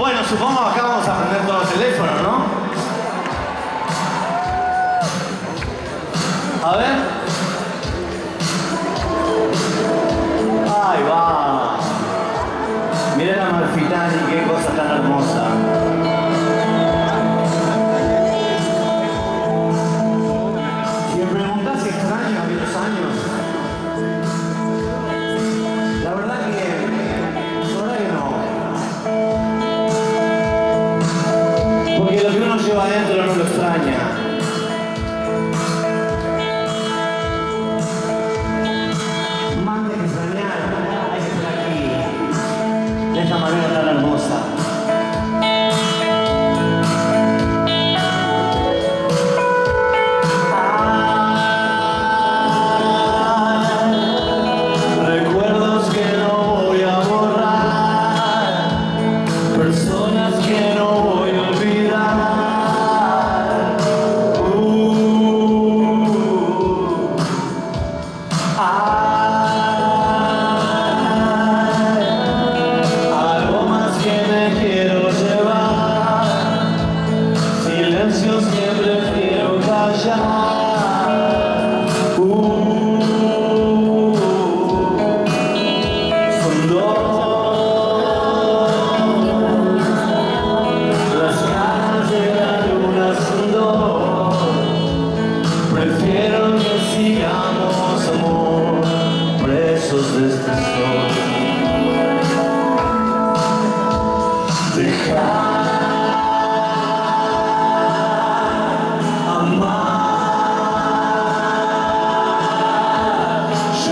Bueno, supongo que acá vamos a aprender todos los teléfonos, ¿no? A ver. Ahí va. Mirá la Amalfitani, qué cosa tan hermosa. Si me preguntás si extraño aquellos años, la verdad que no. Porque lo que uno lleva adentro no lo extraña. Más de que extrañar, hay que estar aquí, de esta manera tan hermosa. Recuerdos que no voy a borrar, personas que no voy a olvidar. Aromas que me quiero llevar, silencios que prefiero callar. Son dos las caras de la luna, son dos. Prefiero que sigamos, amor, presos de este sol. Dejar amar,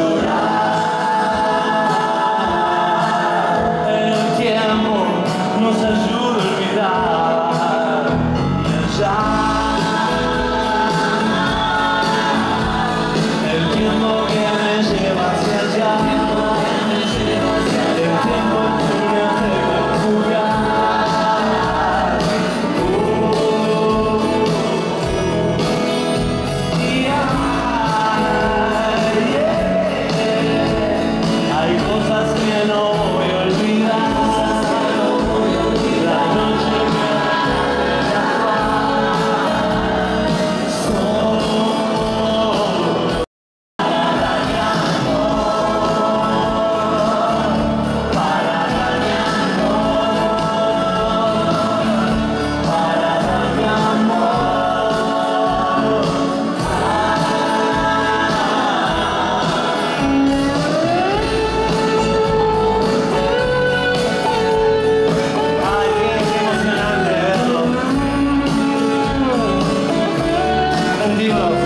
llorar. El tiempo nos ayuda a olvidar y allá. El tiempo que me lleva hacia allá, el tiempo que me hace jugar. Hay cosas que no voy a olvidar. La noche que emocionante verlo. Rendidos.